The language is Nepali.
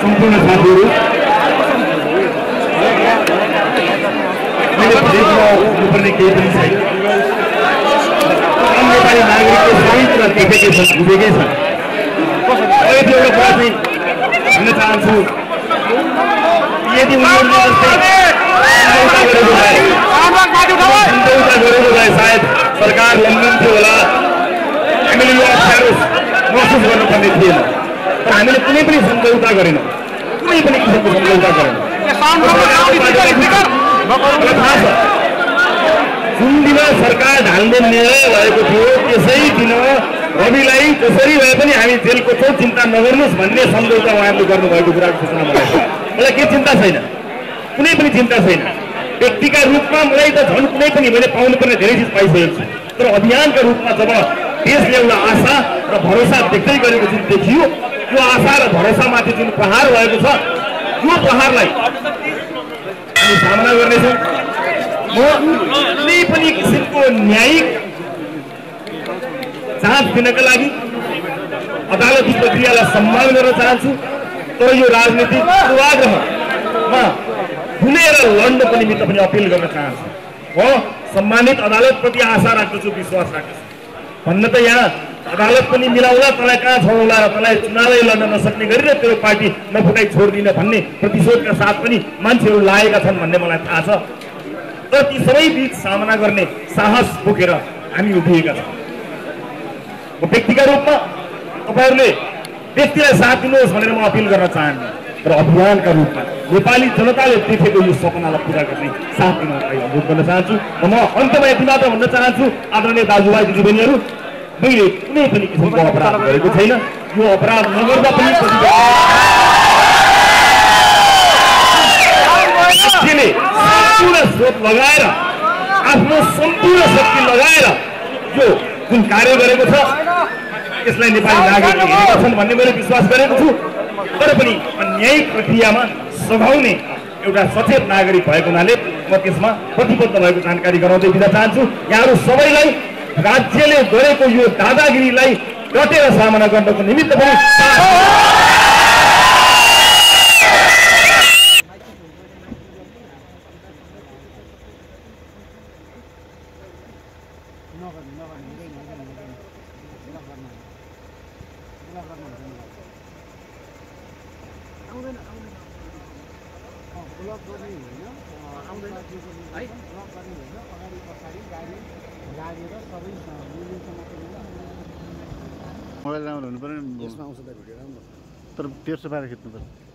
सम्पूर्ण साथीहरू मैले भन्नुपर्ने केही पनि छैन। आम नेपाली नागरिकको सबै कुरा देखेकै छ, बुझेकै छ। यति एउटा कुरा चाहिँ भन्न चाहन्छु, यदि उनीहरूले गरेको भए सायद सरकार लम्बिन्थ्यो होला, हामीले यो अप्ठ्यारो महसुस गर्नुपर्ने थिएन। तर हामीले कुनै पनि सम्झौता गरेनौँ, कुनै पनि किसिमको सम्झौता गरेनौँ। थाहा छ जुन दिन सरकार ढाल्ने निर्णय भएको थियो त्यसै दिन रविलाई जसरी भए पनि हामी जेलको छौँ, चिन्ता नगर्नुहोस् भन्ने सम्झौता उहाँहरूले गर्नुभएको कुराको सूचना मलाई छ। मलाई के चिन्ता छैन, कुनै पनि चिन्ता छैन। व्यक्तिका रूपमा मलाई त झन् कुनै पनि मैले पाउनुपर्ने धेरै चिज पाइसकेको छु। तर अभियानका रूपमा जब देशले एउटा आशा र भरोसा देख्दै गरेको जुन देखियो, यो आशा र भरोसामाथि जुन प्रहार भएको छ, यो प्रहारलाई हामी सामना गर्नेछौँ। म कुनै पनि किसिमको न्यायिक जाँच दिनका लागि अदालती प्रक्रियालाई सम्मान गर्न चाहन्छु। तर यो राजनीतिक पूर्वाग्रहमा भुलेर लड्न पनि म पनि अपिल गर्न चाहन्छु। म सम्मानित अदालतप्रति आशा राख्दछु, विश्वास राख्दछु। भन्न त यहाँ अदालत पनि मिलाउला, तँलाई कहाँ छोडौँला र तँलाई चुनावै लड्न नसक्ने गरी र तेरो पार्टी नफुटाइ छोडिदिन भन्ने प्रतिशोधका साथ पनि मान्छेहरू लागेका छन् भन्ने मलाई थाहा छ। तर ती सबै बीच सामना गर्ने साहस बोकेर हामी उभिएका छौँ। व्यक्तिका रूपमा तपाईँहरूले व्यक्तिलाई साथ दिनुहोस् भनेर म अपिल गर्न चाहन्छु। तर अभियानका रूपमा नेपाली जनताले देखेको यो सपनालाई पुरा गर्ने साथ दिन अनुरोध गर्न चाहन्छु। म अन्तमा यति मात्र भन्न चाहन्छु, आदरणीय दाजुभाइ दिदीबहिनीहरू, मैले कुनै पनि किसिमको अपराध गरेको छैन। यो अपराध नगर्दा पनि राज्यले सम्पूर्ण स्रोत लगाएर, आफ्नो सम्पूर्ण शक्ति लगाएर यो जुन कार्य गरेको छ यसलाई नेपाली नागरिकले हेरेका छन् भन्ने मैले विश्वास गरेको छु। तर पनि न्यायिक प्रक्रियामा सघाउने एउटा सचेत नागरिक भएको हुनाले म त्यसमा प्रतिबद्ध भएको जानकारी गराउँदै दिन चाहन्छु। यहाँहरू सबैलाई राज्यले गरेको यो दादागिरीलाई डटेर सामना गर्नको निमित्त पनि मोबाइल राम्रो हुनु पर्यो नि, तर तेर्सो पारेर खिच्नु पर्छ।